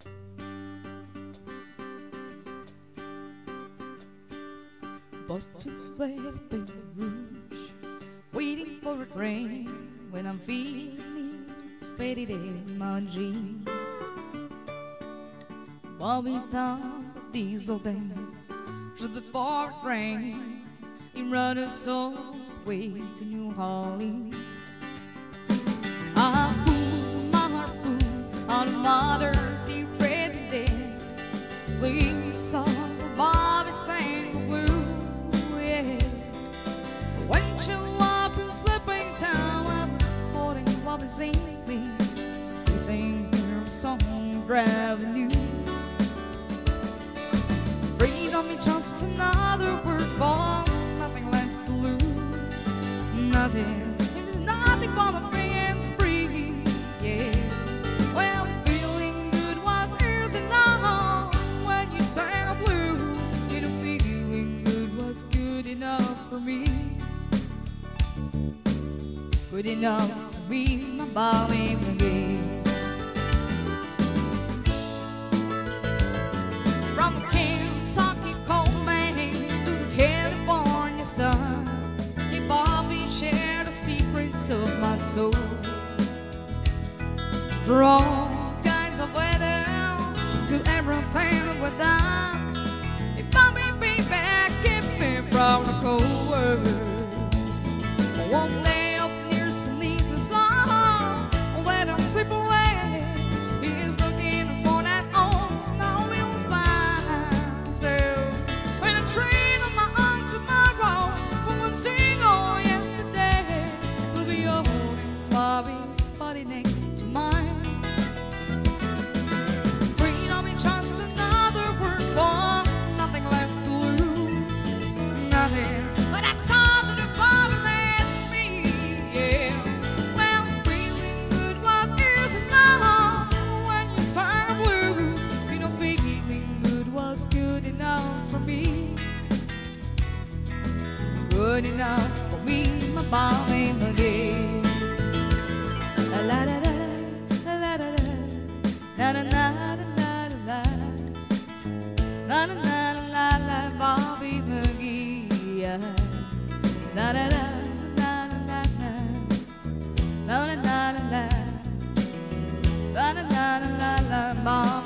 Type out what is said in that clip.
Boston flat Baton Rouge, waiting for a train when I'm feeling as faded as my jeans. Bobby down the diesel then, just before it rained, he rode us all the way to New Orleans. I put my harpoon on mother deep red dead. We saw Bobby sang the blue, yeah. When she loved in sleeping time, I'm holding Bobby's in me. We sang her song, driving you. Freedom is just another word for nothing left to lose. Nothing, there's nothing for the free and free, yeah. Well, feeling good was easy now when you sang the blues. You know, feeling good was good enough for me. Good enough for me, my Bobby McGee. From Kentucky coal mines to the California sun, hey, Bobby shared the secrets of my soul. For all kinds of weather, to everything we've done, hey, Bobby, baby, keep me from the cold world. One day up near some leaves is long, let him slip away. He's looking for that old, now we'll find. So when I train on my own tomorrow, for one single yesterday, we'll be holding Bobby's body next to mine. Freedom is just another word for nothing left to lose. Nothing, but that's all that a Bobby let me, yeah. Well, feeling good was easy now when you sang the blues. You know, feeling good was good enough for me. Good enough for me, my Bobby McGee. La la la la la la la la la la la la la la la, Bobby McGee. La la la la la la la la la la la la la la la, Bobby.